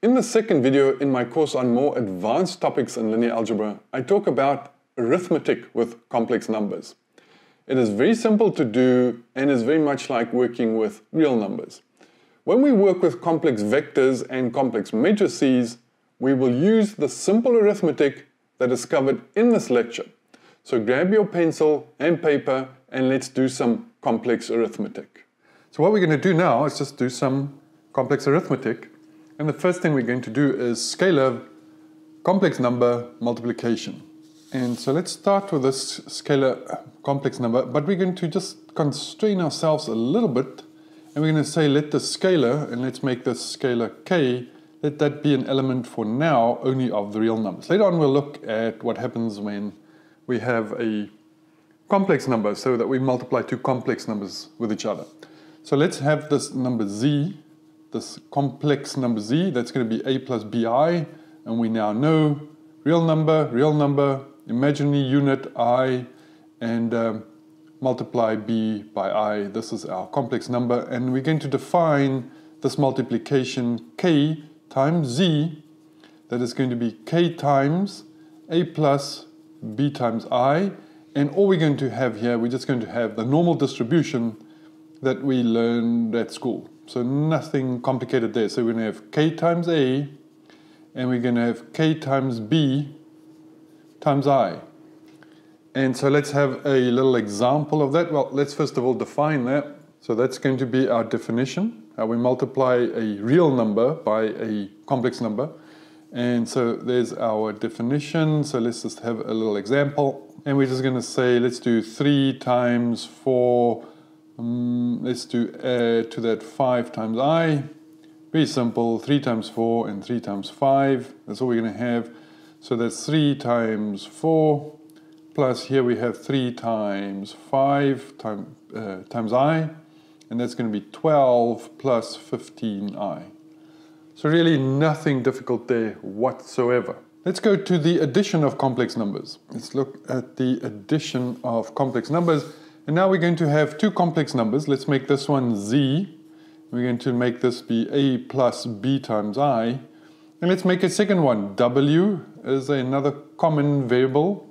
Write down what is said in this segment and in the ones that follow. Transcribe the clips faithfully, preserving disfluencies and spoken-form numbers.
In the second video in my course on more advanced topics in linear algebra, I talk about arithmetic with complex numbers. It is very simple to do and is very much like working with real numbers. When we work with complex vectors and complex matrices, we will use the simple arithmetic that is covered in this lecture. So grab your pencil and paper and let's do some complex arithmetic. So what we're going to do now is just do some complex arithmetic. And the first thing we're going to do is scalar complex number multiplication. And so let's start with this scalar complex number, but we're going to just constrain ourselves a little bit. And we're going to say let the scalar, and let's make this scalar k, let that be an element for now only of the real numbers. Later on we'll look at what happens when we have a complex number, so that we multiply two complex numbers with each other. So let's have this number z, this complex number z, that's going to be a plus bi, and we now know real number, real number, imaginary unit I, and um, multiply b by I. This is our complex number, and we're going to define this multiplication k times z, that is going to be k times a plus b times I, and all we're going to have here, we're just going to have the normal distribution that we learned at school. So nothing complicated there. So we're going to have k times a, and we're going to have k times b times I. And so let's have a little example of that. Well, let's first of all define that. So that's going to be our definition, how we multiply a real number by a complex number. And so there's our definition. So let's just have a little example. And we're just going to say, let's do three times four, um, let's do add to that five times I. Very simple, three times four and three times five. That's all we're going to have. So that's three times four, plus here we have three times five time, uh, times I. And that's going to be twelve plus fifteen I. So really nothing difficult there whatsoever. Let's go to the addition of complex numbers. Let's look at the addition of complex numbers. And now we're going to have two complex numbers. Let's make this one z. We're going to make this be a plus b times I. And let's make a second one. W is another common variable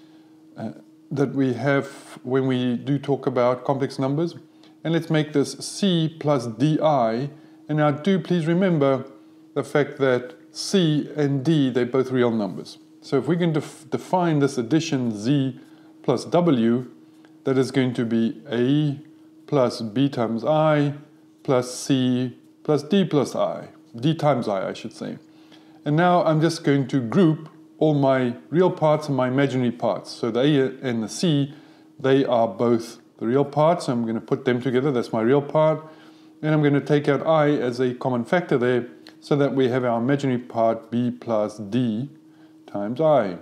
uh, that we have when we do talk about complex numbers. And let's make this c plus di. And now do please remember the fact that c and d, they're both real numbers. So if we can def define this addition z plus w, that is going to be a plus b times I plus c plus d plus I, d times I, I should say. And now I'm just going to group all my real parts and my imaginary parts. So the a and the c, they are both the real parts. I'm going to put them together, that's my real part. And I'm going to take out I as a common factor there, so that we have our imaginary part b plus d times I.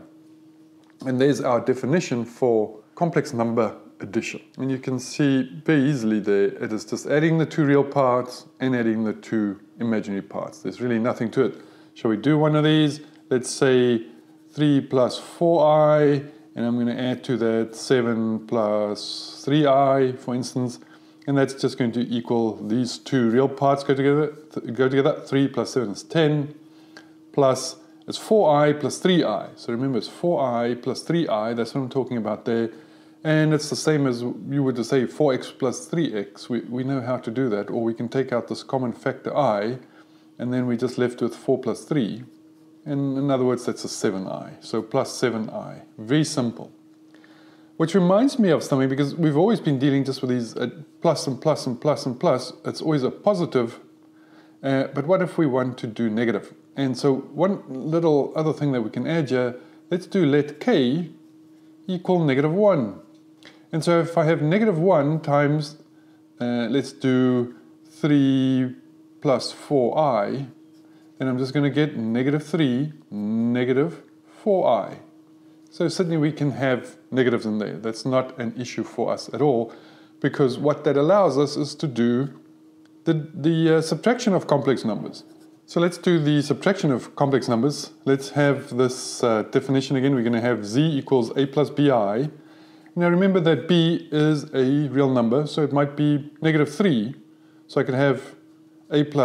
And there's our definition for complex number addition. And you can see very easily there, it is just adding the two real parts and adding the two imaginary parts. There's really nothing to it. Shall we do one of these? Let's say three plus four I, and I'm going to add to that seven plus three I, for instance. And that's just going to equal these two real parts go together. Go together. three plus seven is ten, plus it's four I plus three I. So remember, it's four I plus three I. That's what I'm talking about there. And it's the same as you would say four x plus three x. We, we know how to do that. Or we can take out this common factor I, and then we're just left with four plus three. And in other words, that's a seven I. So plus seven I. Very simple. Which reminds me of something, because we've always been dealing just with these uh, plus and plus and plus and plus. It's always a positive. Uh, but what if we want to do negative? And so one little other thing that we can add here, let's do let k equal negative one. And so if I have negative one times, uh, let's do three plus four I, then I'm just going to get negative three, negative four I. So certainly we can have negatives in there. That's not an issue for us at all, because what that allows us is to do the, the uh, subtraction of complex numbers. So let's do the subtraction of complex numbers. Let's have this uh, definition again. We're going to have z equals a plus bi. Now remember that b is a real number, so it might be negative three. So I could have a plus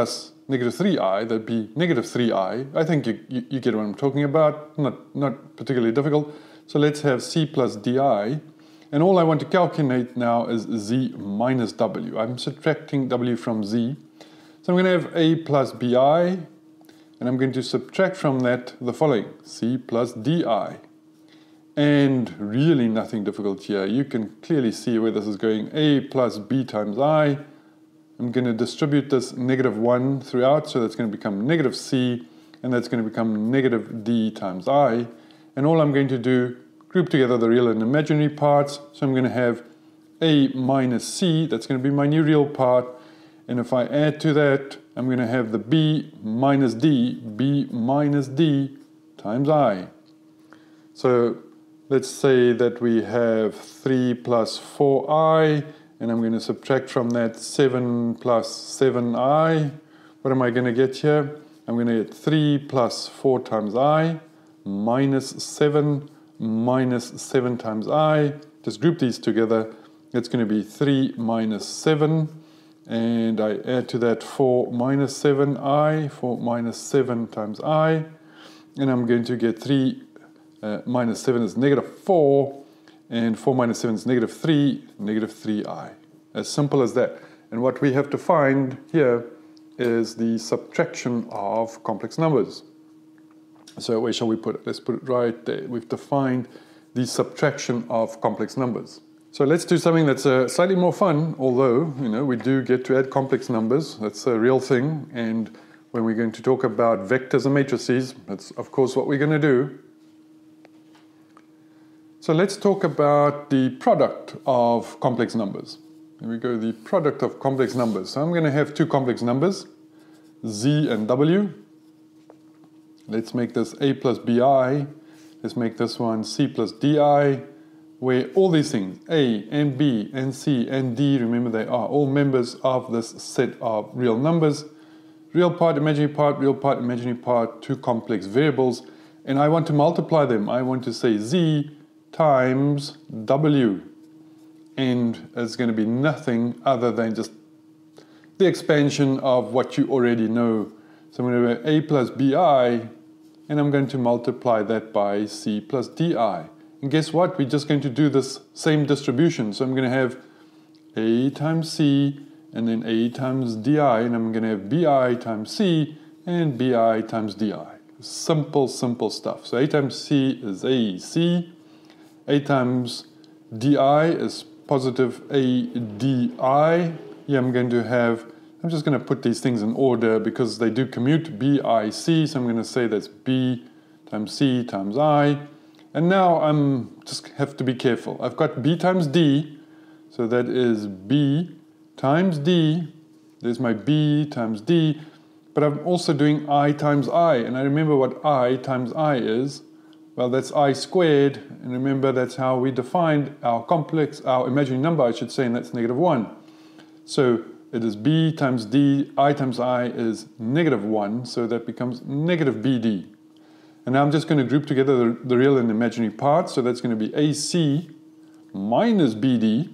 negative three i, that'd be negative three i. I think you, you, you get what I'm talking about, not, not particularly difficult. So let's have c plus di, and all I want to calculate now is z minus w. I'm subtracting w from z. So I'm going to have a plus bi, and I'm going to subtract from that the following, c plus di. And really nothing difficult here. You can clearly see where this is going. A plus b times I. I'm going to distribute this negative one throughout, so that's going to become negative c, and that's going to become negative d times I. And all I'm going to do, group together the real and imaginary parts. So I'm going to have a minus c, that's going to be my new real part. And if I add to that, I'm going to have the b minus d, b minus d times I. So let's say that we have three plus four i, and I'm going to subtract from that seven plus seven i. What am I going to get here? I'm going to get three plus four times I, minus seven, minus seven times I. Just group these together. It's going to be three minus seven, and I add to that four minus seven i, four minus seven times I, and I'm going to get three Uh, minus seven is negative four, and four minus seven is negative three, negative three i. As simple as that. And what we have to find here is the subtraction of complex numbers. So where shall we put it? Let's put it right there. We've defined the subtraction of complex numbers. So let's do something that's uh, slightly more fun, although, you know, we do get to add complex numbers. That's a real thing. And when we're going to talk about vectors and matrices, that's of course what we're going to do. So let's talk about the product of complex numbers. Here we go, the product of complex numbers. So I'm going to have two complex numbers, z and w. Let's make this a plus bi. Let's make this one c plus di, where all these things, a and b and c and d, remember they are all members of this set of real numbers. Real part, imaginary part, real part, imaginary part, two complex variables. And I want to multiply them. I want to say z times w, and it's going to be nothing other than just the expansion of what you already know. So I'm going to have a plus bi, and I'm going to multiply that by c plus di. And guess what? We're just going to do this same distribution. So I'm going to have a times c, and then a times di, and I'm going to have bi times c, and bi times di. Simple, simple stuff. So a times c is a c. A times di is positive a di. Here I'm going to have, I'm just going to put these things in order because they do commute, bic, so I'm going to say that's b times c times I. And now I'm just have to be careful. I've got b times d, so that is b times d. There's my b times d, but I'm also doing I times I, and I remember what I times I is. Well, that's I squared, and remember that's how we defined our complex, our imaginary number, I should say, and that's negative one. So it is b times d, I times I is negative one, so that becomes negative bd. And now I'm just going to group together the, the real and imaginary parts, so that's going to be ac minus bd,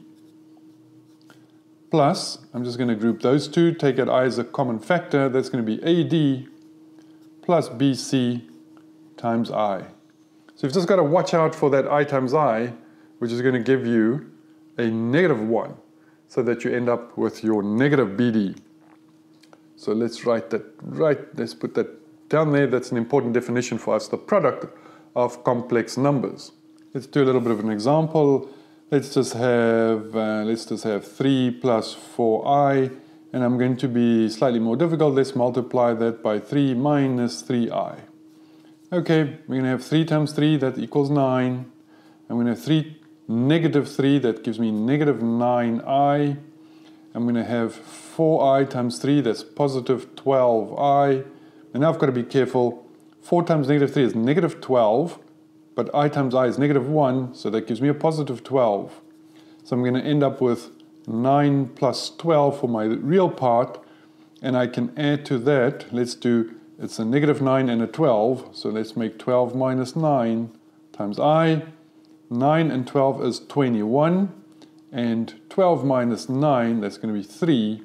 plus, I'm just going to group those two, take out I as a common factor, that's going to be ad plus bc times I. So you've just got to watch out for that I times I, which is going to give you a negative one, so that you end up with your negative B D. So let's write that right, let's put that down there. That's an important definition for us, the product of complex numbers. Let's do a little bit of an example. Let's just have, uh, let's just have three plus four i, and I'm going to be slightly more difficult. Let's multiply that by three minus three i. Okay, we're going to have three times three, that equals nine. I'm going to have three, negative three, that gives me negative nine i. I'm going to have four i times three, that's positive twelve i. And now I've got to be careful. four times negative three is negative twelve, but I times I is negative one, so that gives me a positive twelve. So I'm going to end up with nine plus twelve for my real part, and I can add to that, let's do, it's a negative nine and a twelve, so let's make twelve minus nine times I. nine and twelve is twenty-one, and twelve minus nine, that's going to be three,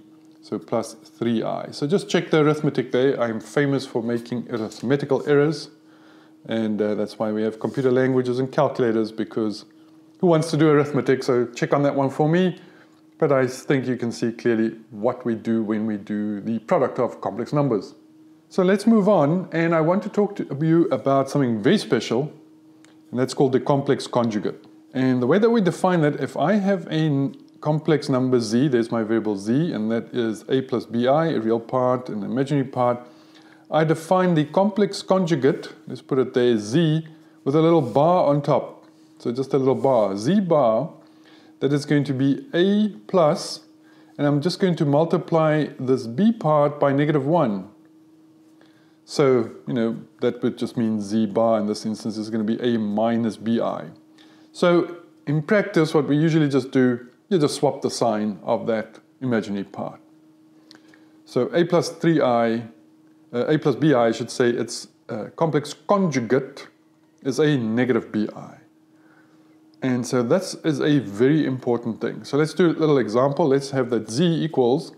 So plus three i. So just check the arithmetic there. I'm famous for making arithmetical errors. And uh, that's why we have computer languages and calculators, because who wants to do arithmetic? So check on that one for me. But I think you can see clearly what we do when we do the product of complex numbers. So let's move on, and I want to talk to you about something very special, and that's called the complex conjugate. And the way that we define that, if I have a complex number z, there's my variable z, and that is a plus bi, a real part and an imaginary part, I define the complex conjugate, let's put it there, z, with a little bar on top. So just a little bar, z bar, that is going to be a plus, and I'm just going to multiply this b part by negative one. So, you know, that would just mean z bar in this instance is going to be a minus bi. So, in practice, what we usually just do, you just swap the sign of that imaginary part. So, a plus three i, uh, a plus bi, I should say, its uh, complex conjugate is a negative bi. And so that is a very important thing. So let's do a little example. Let's have that z equals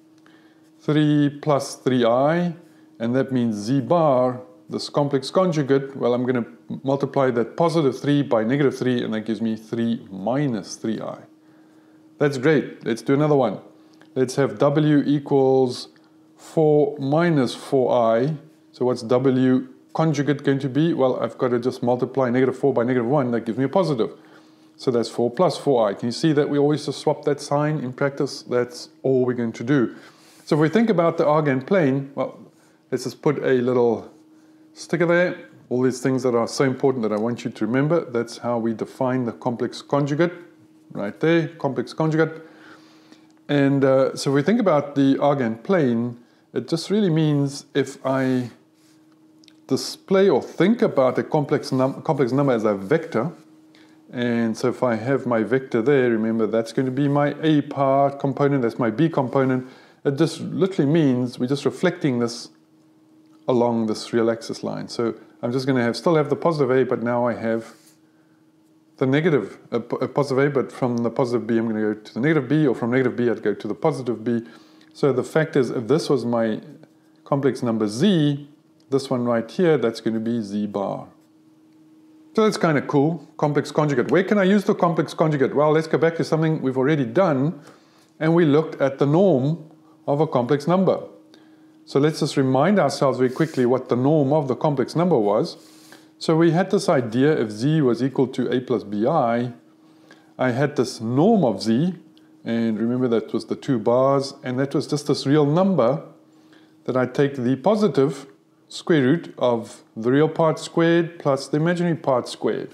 three plus three i, and that means z bar, this complex conjugate, well, I'm going to multiply that positive three by negative three, and that gives me three minus three i. That's great. Let's do another one. Let's have w equals four minus four i. So what's w conjugate going to be? Well, I've got to just multiply negative four by negative one. That gives me a positive. So that's four plus four i. Can you see that we always just swap that sign in practice? That's all we're going to do. So if we think about the argand plane, well, let's just put a little sticker there. All these things that are so important that I want you to remember. That's how we define the complex conjugate. Right there, complex conjugate. And uh, so if we think about the argand plane, it just really means if I display or think about a complex, num complex number as a vector, and so if I have my vector there, remember that's going to be my a part component, that's my b component. It just literally means we're just reflecting this along this real axis line. So I'm just going to have still have the positive a, but now I have the negative, a, a positive a, but from the positive b I'm going to go to the negative b, or from negative b I'd go to the positive b. So the fact is, if this was my complex number z, this one right here, that's going to be z bar. So that's kind of cool, complex conjugate. Where can I use the complex conjugate? Well, let's go back to something we've already done, and we looked at the norm of a complex number. So let's just remind ourselves very quickly what the norm of the complex number was. So we had this idea, if z was equal to a plus bi, I had this norm of z, and remember that was the two bars, and that was just this real number that I take the positive square root of the real part squared plus the imaginary part squared.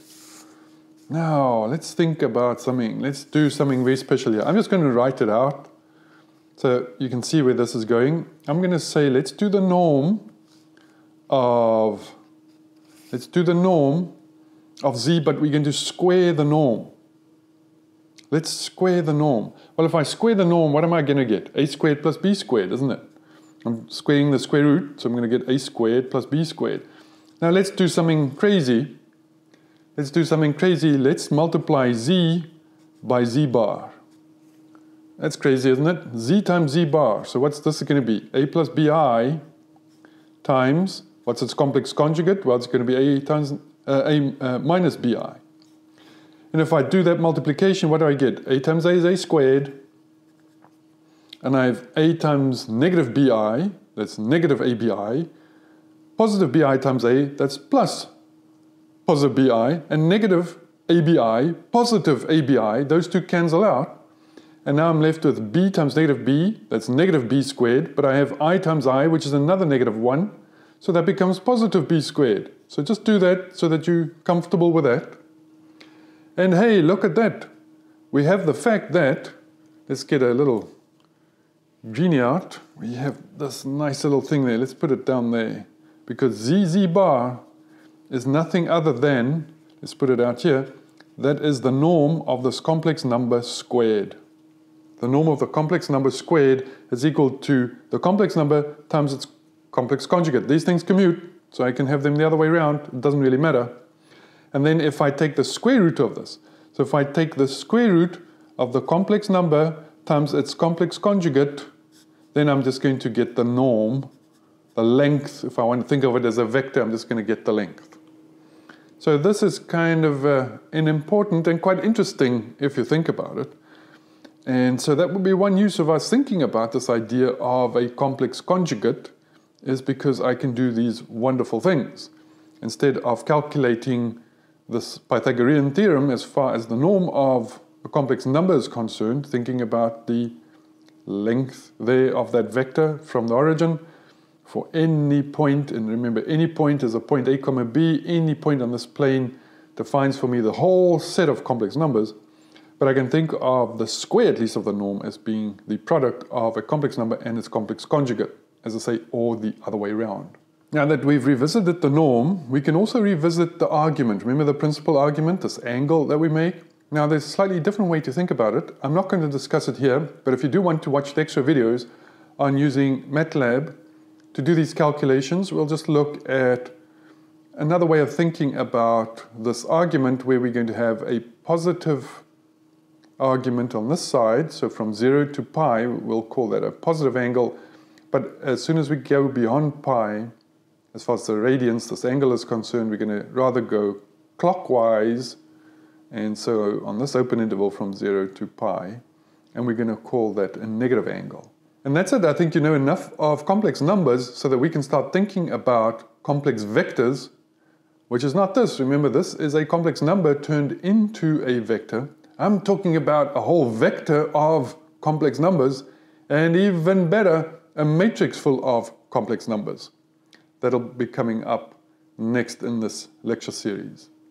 Now, let's think about something. Let's do something very special here. I'm just going to write it out so you can see where this is going. I'm going to say, let's do the norm of, let's do the norm of z, but we're going to square the norm. Let's square the norm. Well, if I square the norm, what am I going to get? A squared plus b squared, isn't it? I'm squaring the square root, so I'm going to get a squared plus b squared. Now let's do something crazy. Let's do something crazy. Let's multiply z by z bar. That's crazy, isn't it? Z times z bar. So what's this going to be? A plus bi times, what's its complex conjugate? Well, it's going to be a times uh, a uh, minus bi. And if I do that multiplication, what do I get? A times a is a squared. And I have a times negative bi, that's negative abi, positive bi times a, that's plus positive bi, and negative abi, positive abi, those two cancel out. And now I'm left with b times negative b, that's negative b squared, but I have I times I, which is another negative one, so that becomes positive b squared. So just do that so that you're comfortable with that. And hey, look at that. We have the fact that, let's get a little genie out. We have this nice little thing there. Let's put it down there. Because z z bar is nothing other than, let's put it out here, that is the norm of this complex number squared. The norm of the complex number squared is equal to the complex number times its complex conjugate. These things commute, so I can have them the other way around. It doesn't really matter. And then if I take the square root of this, so if I take the square root of the complex number times its complex conjugate, then I'm just going to get the norm, the length. If I want to think of it as a vector, I'm just going to get the length. So this is kind of uh, an important and quite interesting if you think about it. And so that would be one use of us thinking about this idea of a complex conjugate, is because I can do these wonderful things. Instead of calculating this Pythagorean theorem as far as the norm of a complex number is concerned, thinking about the length there of that vector from the origin for any point, and remember any point is a point a comma b, any point on this plane defines for me the whole set of complex numbers, but I can think of the square at least of the norm as being the product of a complex number and its complex conjugate, as I say, or the other way around. Now that we've revisited the norm, we can also revisit the argument. Remember the principal argument, this angle that we make? Now there's a slightly different way to think about it. I'm not going to discuss it here, but if you do want to watch the extra videos on using MATLAB to do these calculations, we'll just look at another way of thinking about this argument, where we're going to have a positive argument on this side. So from zero to pi, we'll call that a positive angle. But as soon as we go beyond pi, as far as the radians, this angle is concerned, we're going to rather go clockwise. And so on this open interval from zero to pi, and we're going to call that a negative angle. And that's it. I think you know enough of complex numbers so that we can start thinking about complex vectors, which is not this. Remember, this is a complex number turned into a vector. I'm talking about a whole vector of complex numbers, and even better, a matrix full of complex numbers. That'll be coming up next in this lecture series.